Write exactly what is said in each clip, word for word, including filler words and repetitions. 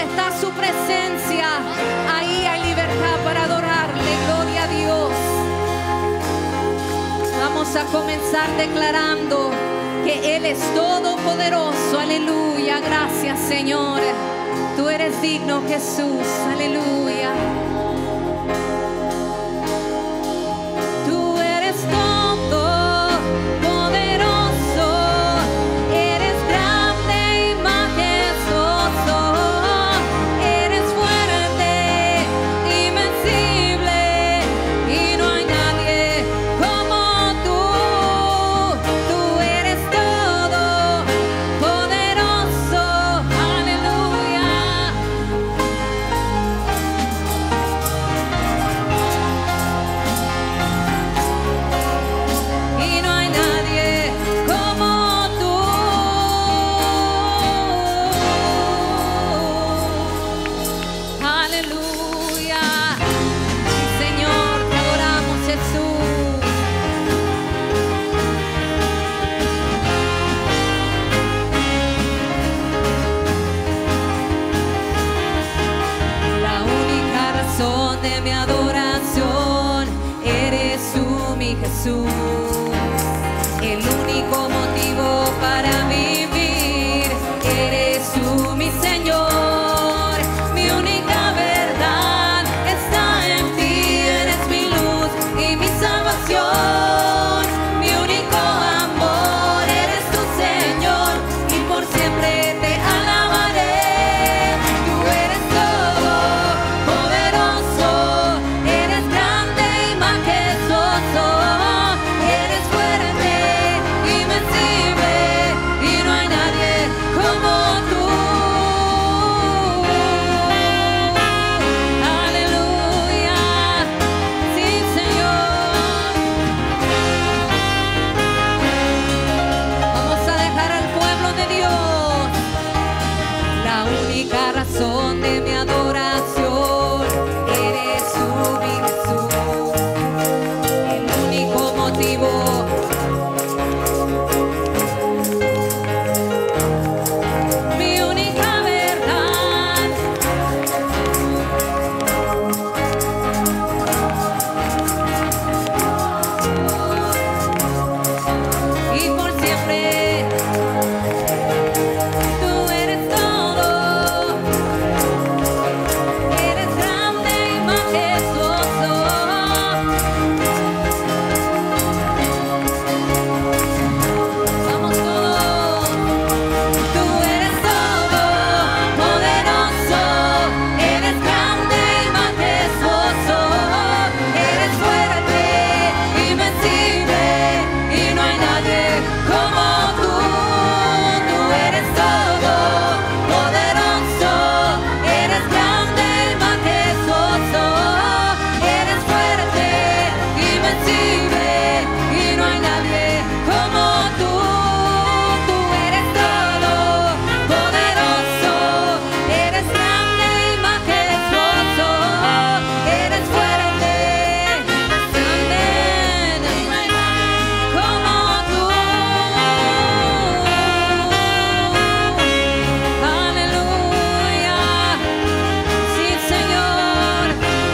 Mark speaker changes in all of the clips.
Speaker 1: donde está su presencia, ahí hay libertad para adorarle. Gloria a Dios. Vamos a comenzar declarando que Él es todopoderoso. Aleluya. Gracias, Señor. Tú eres digno, Jesús. Aleluya. Tú eres todopoderoso. Eres grande y majestuoso. Eres fuerte, invencible, y no hay nadie como tú. Tú eres todopoderoso. Aleluya. Y no hay nadie como tú. Aleluya. Sí, Señor, te adoramos, Jesús. La única razón de mi adoración eres tú, mi Jesús. El único motivo para vivir eres tú, mi Señor. Mi única verdad está en ti. Eres mi luz y mi salvación. Mi único amor eres tu Señor, y por siempre te alabaré. Tú eres todopoderoso. Eres grande y majestuoso. Eres fuerte, invencible, y no hay nadie como tú. Aleluya. Sí, Señor. Vamos a dejar al pueblo de Dios. La única razón de mi adoración eres tú, mi Jesús. El único motivo. Mi única verdad. Y por siempre tú eres todo. Eres grande y majestuoso. Vamos todos. Tú eres todopoderoso. Eres grande y majestuoso. Eres fuerte, invencible, y no hay nadie como tú. Tú eres todopoderoso. Eres grande y majestuoso. Eres fuerte, invencible, y no hay nadie como tú. Tú eres todopoderoso. Eres grande y majestuoso. Eres fuerte, amén, como tú. Aleluya. Sí, Señor.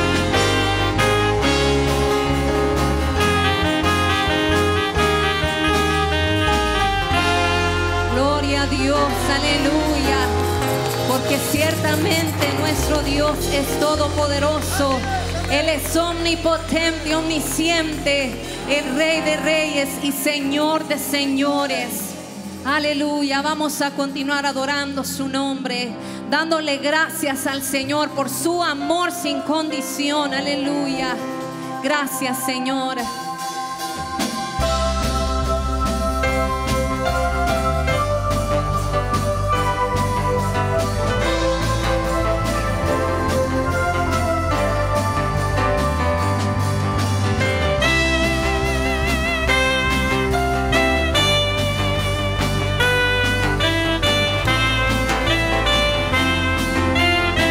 Speaker 1: Gloria a Dios, aleluya. Porque ciertamente nuestro Dios es todopoderoso. Él es omnipotente, omnisciente, el Rey de reyes y Señor de señores. Aleluya. Vamos a continuar adorando su nombre, dándole gracias al Señor por su amor sin condición. Aleluya. Gracias, Señor.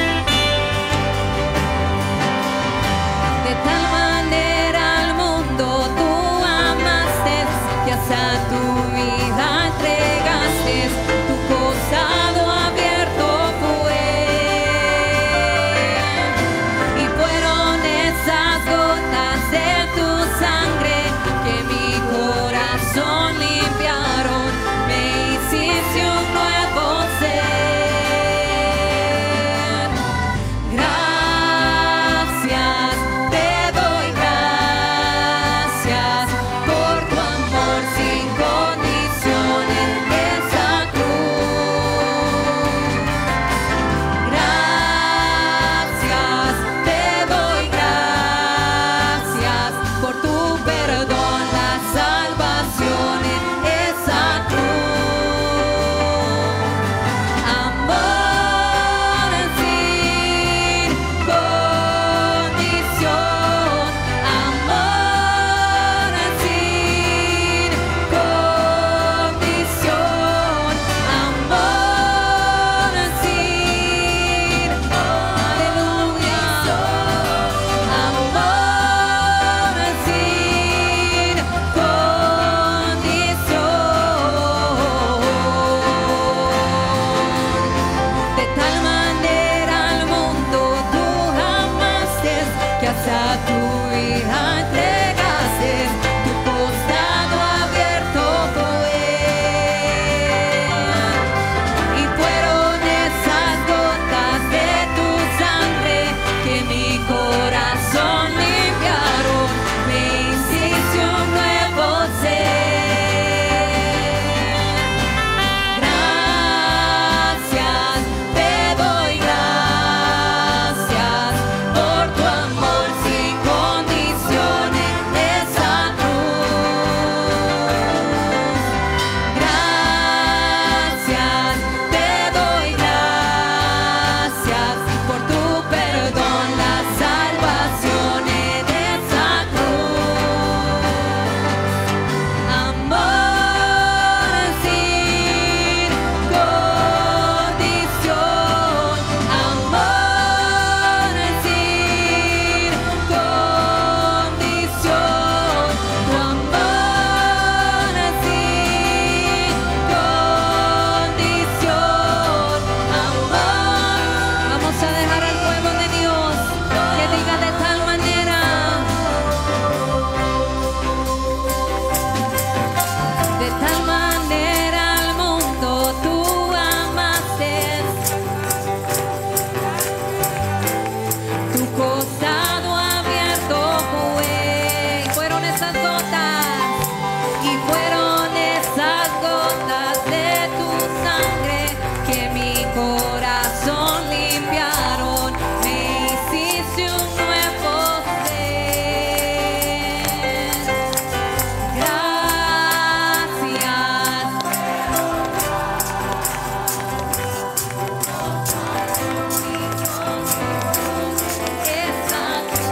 Speaker 1: De tal manera al mundo tal manera al mundo tú amaste, que hasta tu vida entregaste, tu costado abierto fue. Y fueron esas gotas de tu sangre que mi corazón limpiaron, me hiciste un nuevo ser. Gracias, te doy gracias por tu amor sin condiciones, esa cruz. Gracias, te doy gracias por tu perdón, la salvación en esa cruz. Amor sin condición, amor sin condición, tu amor sin condición, amor. Vamos a dejar al pueblo de Dios que diga de tal manera, de tal manera al mundo tú amaste, tu costado abierto fue. Y fueron esas gotas, y fueron esas gotas de tu sangre que mi corazón limpiaron, me hiciste un nuevo ser. Gracias. Esa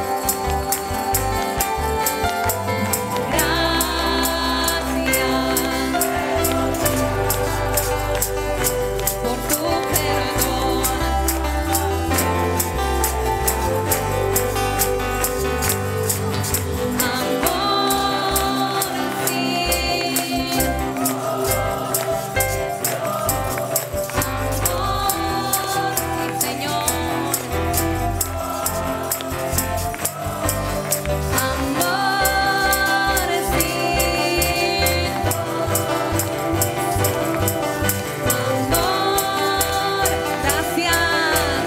Speaker 1: gracias por tu perdón. Amor sin amor, sí, Señor. Amor sin amor, gracias.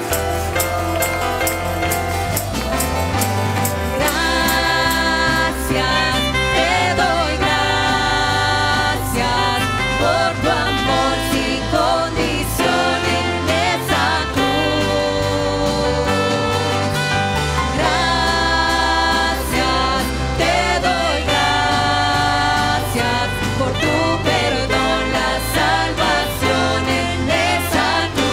Speaker 1: Gracias, te doy gracias por tu amor sin condiciones, esa cruz. Gracias, te doy gracias por tu perdón, la salvación en esa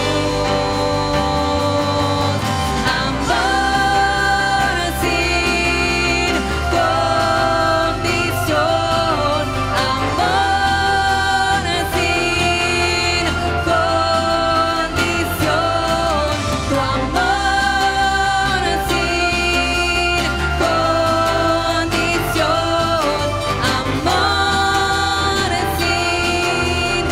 Speaker 1: cruz. Amor sin condición, amor sin condición, tu amor sin condición, amor sin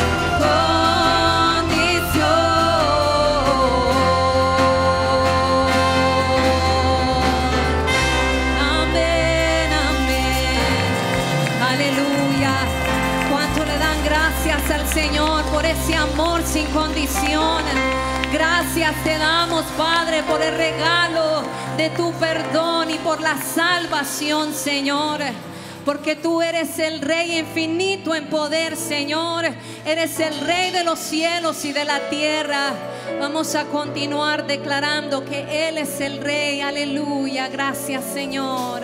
Speaker 1: condición. Amén, amén. Aleluya. ¿Cuánto le dan gracias al Señor por ese amor sin condición? Gracias te damos, Padre, por el regalo de tu perdón y por la salvación, Señor. Porque tú eres el Rey infinito en poder, Señor. Eres el Rey de los cielos y de la tierra. Vamos a continuar declarando que Él es el Rey. Aleluya. Gracias, Señor.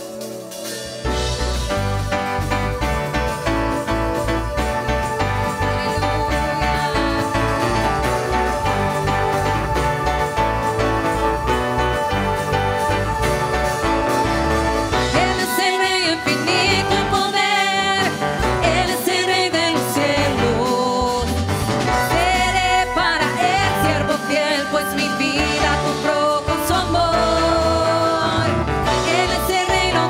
Speaker 1: Él es el Rey infinito en poder, Él es el Rey de los cielos. Seré para Él siervo fiel, pues mi vida compró con su amor. Él es el Rey, lo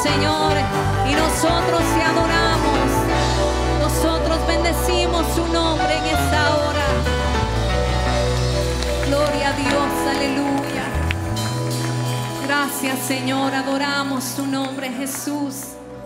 Speaker 1: Señor, y nosotros te adoramos. Nosotros bendecimos su nombre en esta hora. Gloria a Dios, aleluya. Gracias, Señor, adoramos tu nombre, Jesús.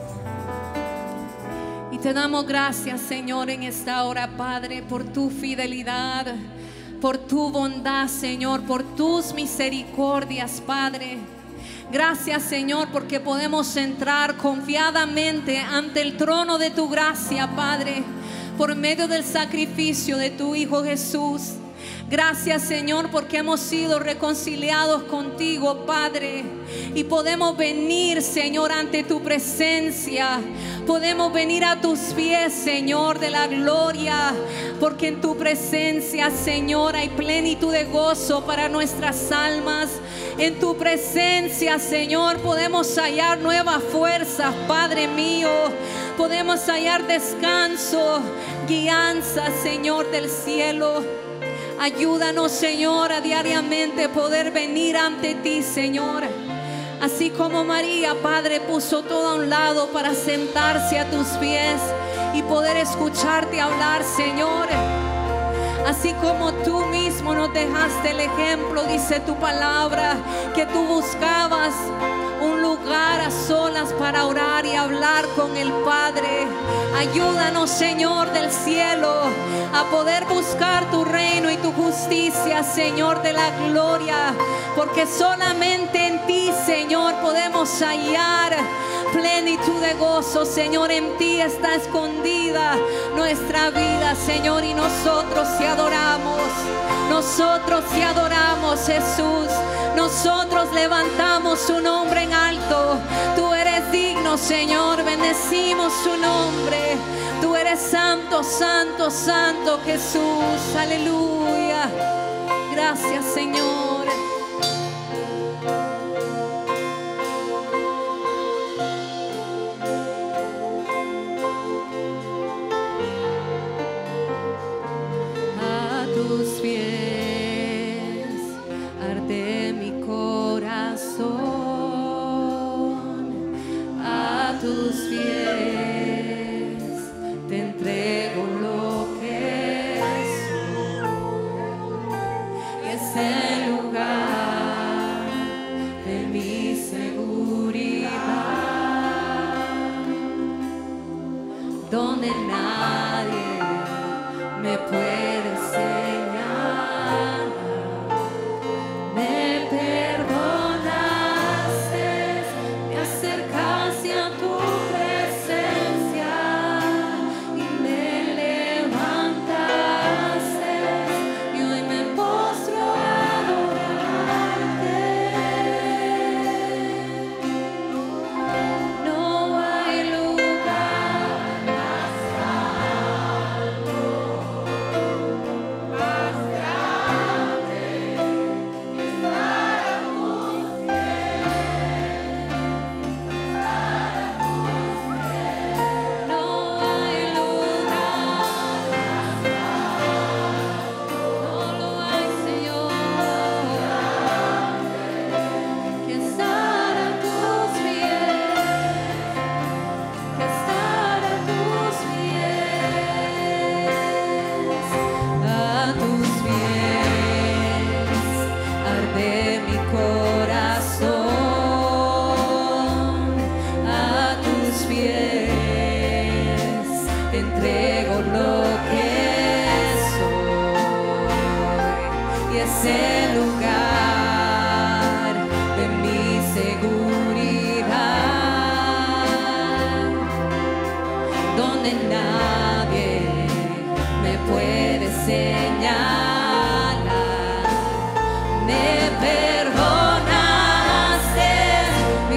Speaker 1: Y te damos gracias, Señor, en esta hora, Padre, por tu fidelidad, por tu bondad, Señor, por tus misericordias, Padre. Gracias, Señor, porque podemos entrar confiadamente ante el trono de tu gracia, Padre, por medio del sacrificio de tu Hijo Jesús. Gracias, Señor, porque hemos sido reconciliados contigo, Padre, y podemos venir, Señor, ante tu presencia. Podemos venir a tus pies, Señor, de la gloria, porque en tu presencia, Señor, hay plenitud de gozo para nuestras almas. En tu presencia, Señor, podemos hallar nuevas fuerzas, Padre mío. Podemos hallar descanso, guianza, Señor del cielo. Ayúdanos, Señor, a diariamente poder venir ante ti, Señor. Así como María, Padre, puso todo a un lado para sentarse a tus pies y poder escucharte hablar, Señor. Así como tú mismo nos dejaste el ejemplo, dice tu palabra, que tú buscabas un lugar a solas para orar y hablar con el Padre. Ayúdanos, Señor del cielo, a poder buscar tu reino y tu justicia, Señor de la gloria, porque solamente en ti, Señor, podemos hallar plenitud de gozo. Señor, en ti está escondida nuestra vida, Señor, y nosotros te adoramos. Nosotros te adoramos, Jesús. Nosotros levantamos su nombre en alto. Tú eres digno, Señor, bendecimos su nombre. Tú eres santo, santo, santo, Jesús. Aleluya. Gracias, Señor.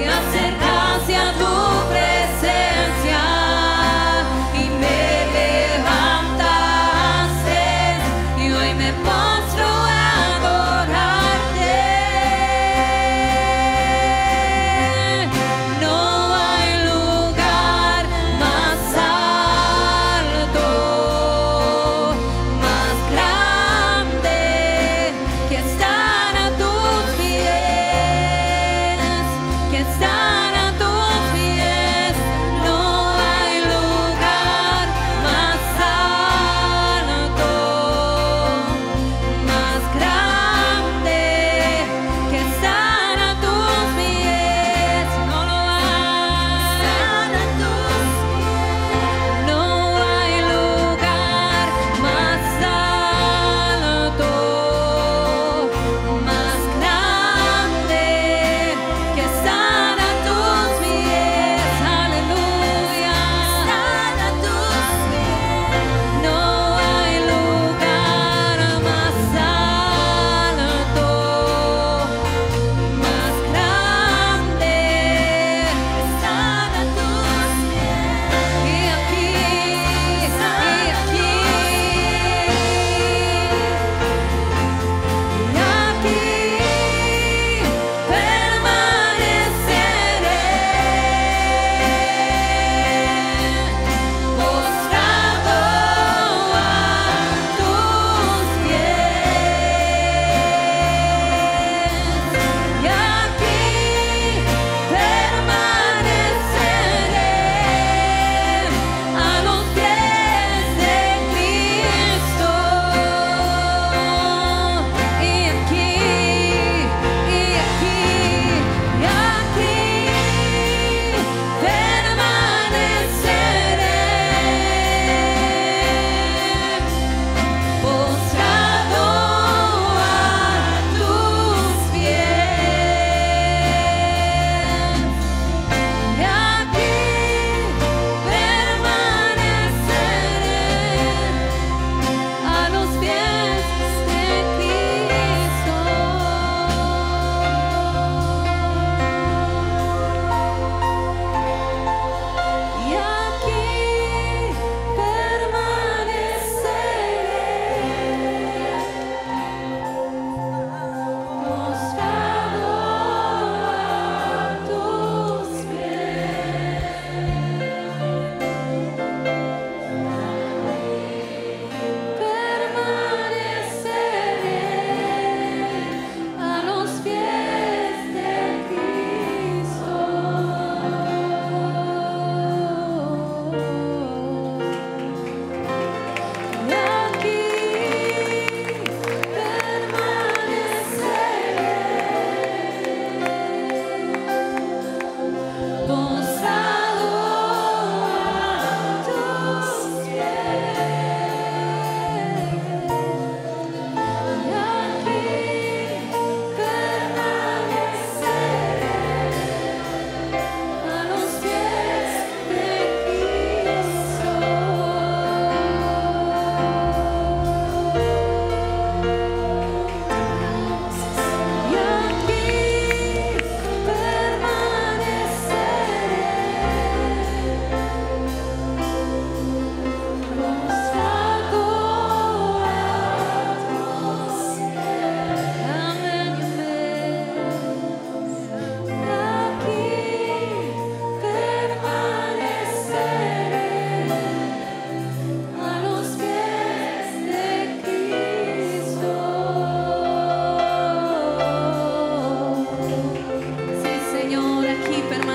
Speaker 2: Presencia y me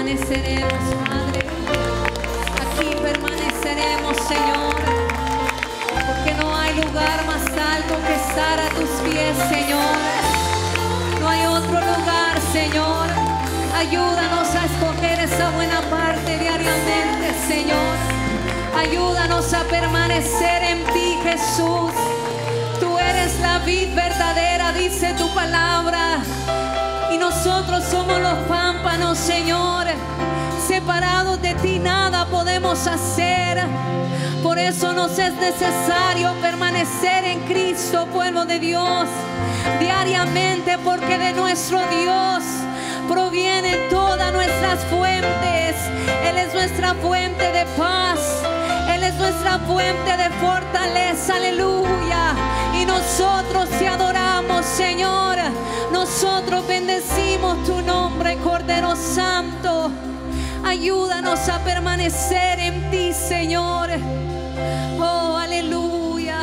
Speaker 1: permaneceremos, Padre. Aquí permaneceremos, Señor, porque no hay lugar más alto que estar a tus pies, Señor. No hay otro lugar, Señor. Ayúdanos a escoger esa buena parte diariamente, Señor. Ayúdanos a permanecer en ti, Jesús. Tú eres la vid verdadera, dice tu palabra, y nosotros somos los pámpanos, Señor. Separados de ti nada podemos hacer. Por eso nos es necesario permanecer en Cristo, pueblo de Dios, diariamente, porque de nuestro Dios provienen todas nuestras fuentes. Él es nuestra fuente de paz, Él es nuestra fuente de fortaleza, aleluya. Y nosotros te adoramos, Señor. Nosotros bendecimos tu nombre, Cordero Santo. Ayúdanos a permanecer en ti, Señor. Oh, aleluya.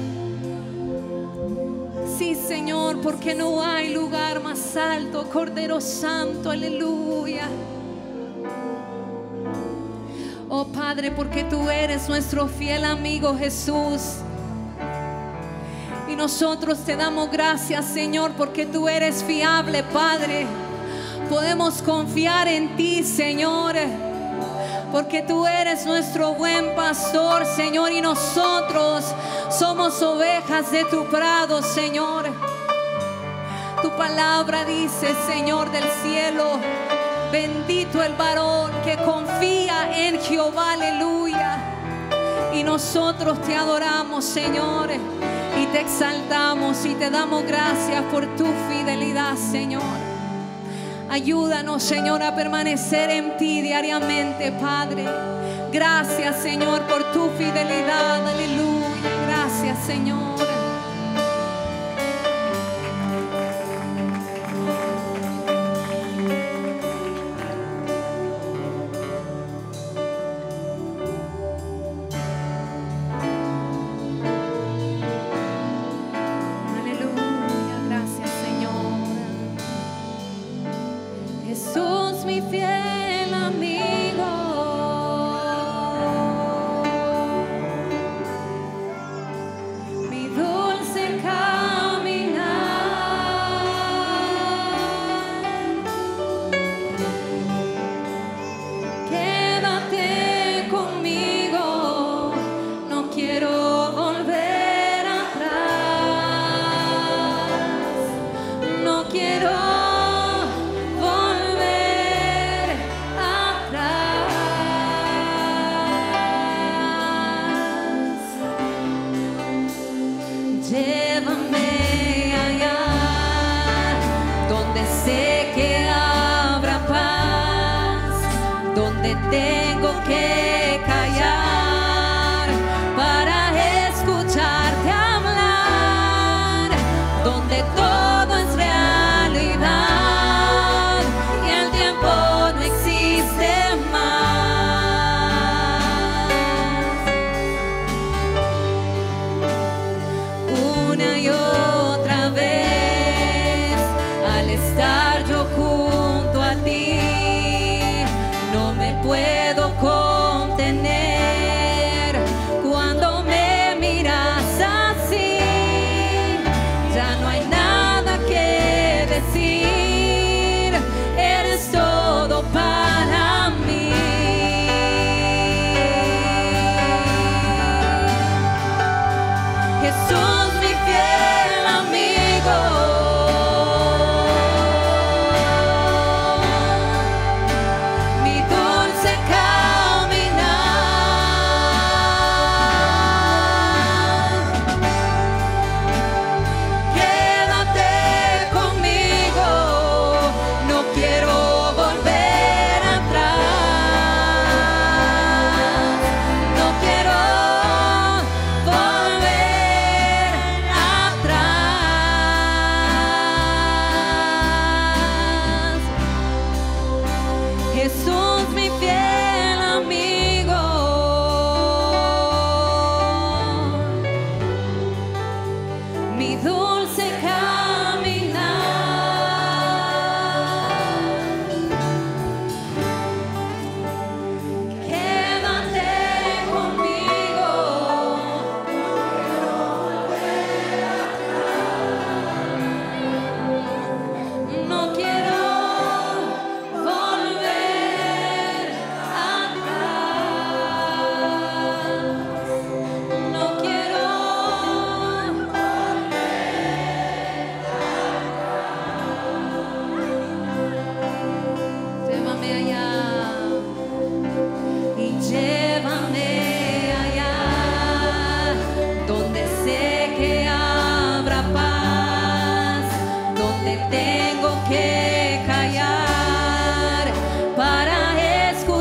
Speaker 1: Sí, Señor, porque no hay lugar más alto, Cordero Santo, aleluya. Oh, Padre, porque tú eres nuestro fiel amigo, Jesús. Y nosotros te damos gracias, Señor, porque tú eres fiable, Padre. Podemos confiar en ti, Señor, porque tú eres nuestro buen pastor, Señor, y nosotros somos ovejas de tu prado, Señor. Tu palabra dice, Señor del cielo, bendito el varón que confía en Jehová, aleluya. Y nosotros te adoramos, Señor, y te exaltamos y te damos gracias por tu fidelidad, Señor. Ayúdanos, Señor, a permanecer en ti diariamente, Padre. Gracias, Señor, por tu fidelidad, aleluya. Gracias, Señor.
Speaker 2: Tengo que callar para escucharte hablar, donde todo es realidad y el tiempo no existe más. Una y otra vez, al estar yo junto a ti, no me puedo contener cuando me miras así. Ya no hay nada que decir, eres todo para mí. Jesús, mi fiel amigo, Jesús, mi fiel amigo, mi dulce caminar,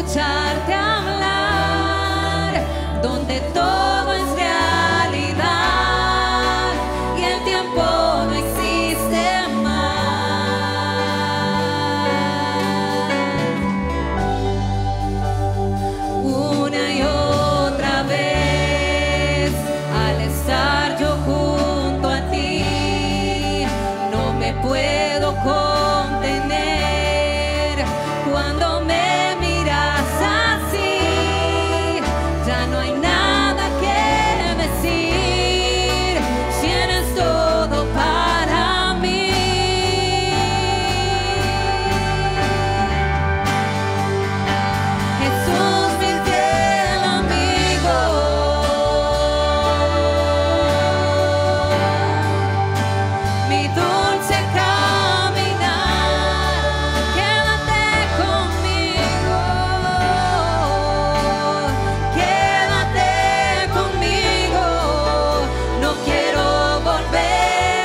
Speaker 1: escucharte hablar, donde todo es realidad y el tiempo no existe más. Una y otra vez, al estar yo junto a ti, no me puedo contener cuando me miras así. Ya no hay nada que decir si eres todo para mí. Jesús, mi fiel amigo, mi dulce caminar, quédate conmigo, quédate conmigo, no quiero volver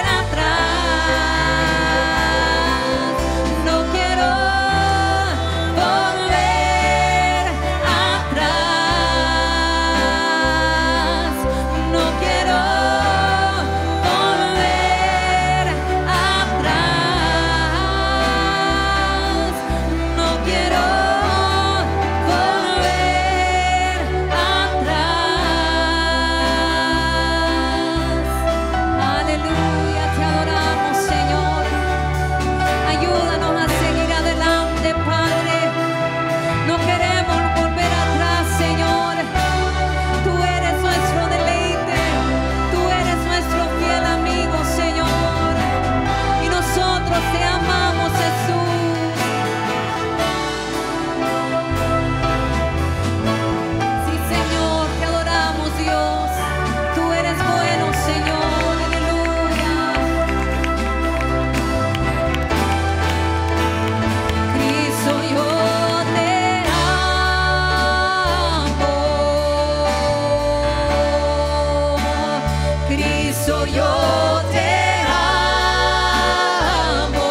Speaker 1: atrás, no quiero volver atrás, no quiero volver atrás, no quiero volver atrás. Aleluya, te adoramos, Señor. Ayúdanos a seguir adelante, Padre. No queremos volver atrás, Señor. Tú eres nuestro deleite, tú eres nuestro fiel amigo, Señor. Y nosotros te amamos, Jesús. Sí, Señor, te adoramos, Dios. Tú eres bueno, Señor. Aleluya. Cristo, yo te amo. Cristo, yo te amo.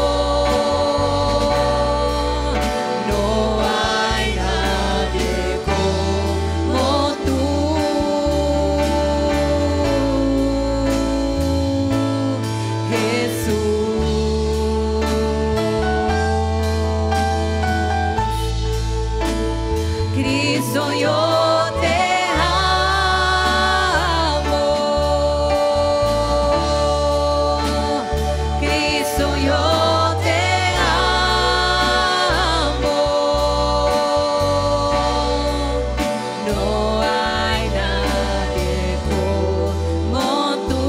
Speaker 1: No hay nadie como tú, Jesús. Cristo, yo te amo. Cristo, yo te amo. No hay nadie como tú,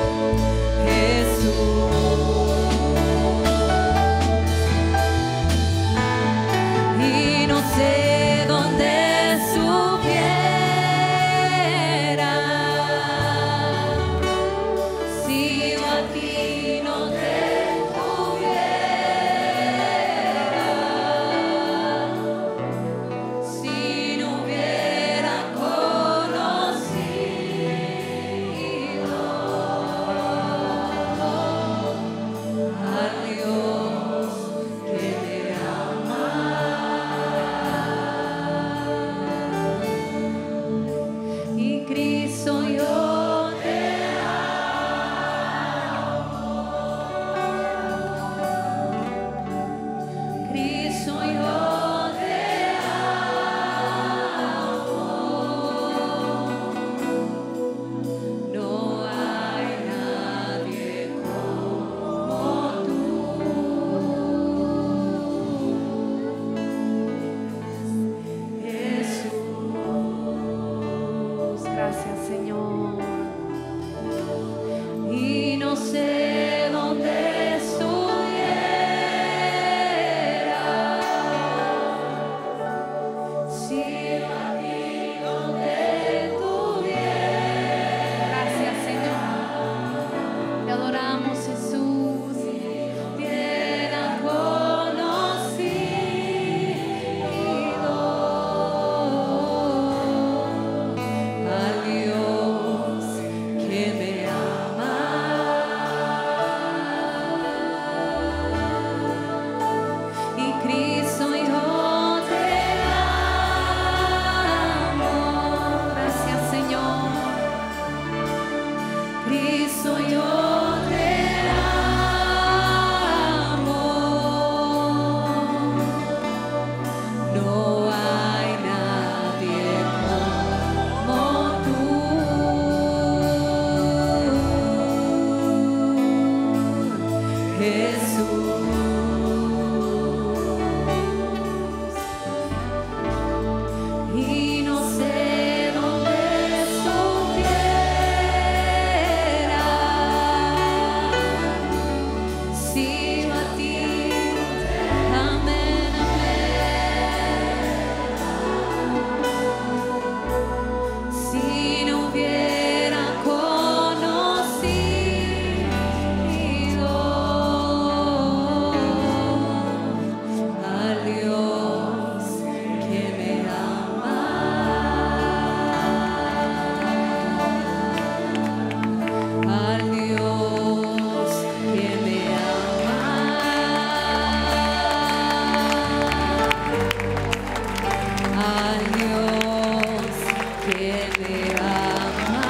Speaker 1: Jesús.
Speaker 2: Y no sé dónde estuviera, sino a ti, amén, amén. Si no hubiera conocido al Dios que me ama, al Dios que me ama, al Dios que me ama.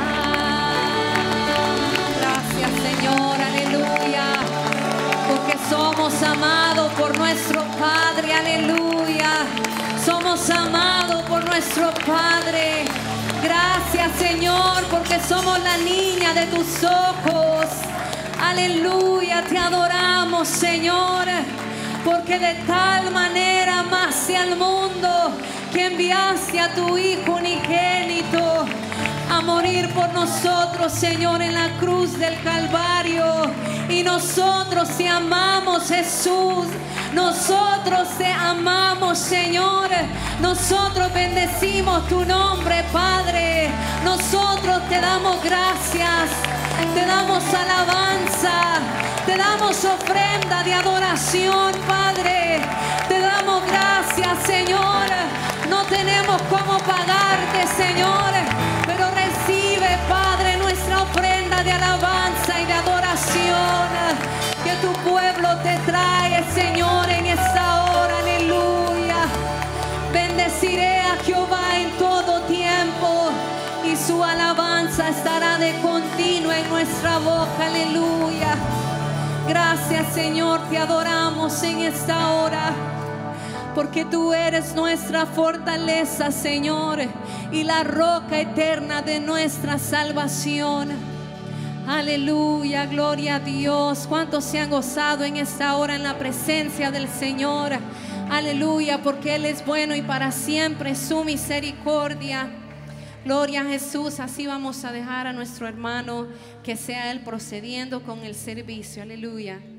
Speaker 1: Gracias, Señor, aleluya, porque somos amados por nuestro Padre, aleluya. Somos amados por nuestro Padre. Gracias, Señor, porque somos la niña de tus ojos. Aleluya, te adoramos, Señor, porque de tal manera amaste al mundo que enviaste a tu Hijo unigénito a morir por nosotros, Señor, en la cruz del Calvario. Y nosotros te amamos, Jesús. Nosotros te amamos, Señor. Nosotros bendecimos tu nombre, Padre. Nosotros te damos gracias, te damos alabanza, te damos ofrenda de adoración, Padre. Te damos gracias, Señor. No tenemos cómo pagarte, Señor, pero recibe, Padre, nuestra ofrenda de alabanza y de adoración que tu pueblo te trae, Señor, en esta hora, aleluya. Bendeciré a Jehová en todo tiempo y su alabanza estará de continuo en nuestra boca, aleluya. Gracias, Señor, te adoramos en esta hora, porque tú eres nuestra fortaleza, Señor, y la roca eterna de nuestra salvación. Aleluya, gloria a Dios. ¿Cuántos se han gozado en esta hora en la presencia del Señor? Aleluya, porque Él es bueno y para siempre su misericordia. Gloria a Jesús. Así vamos a dejar a nuestro hermano que sea Él procediendo con el servicio. Aleluya.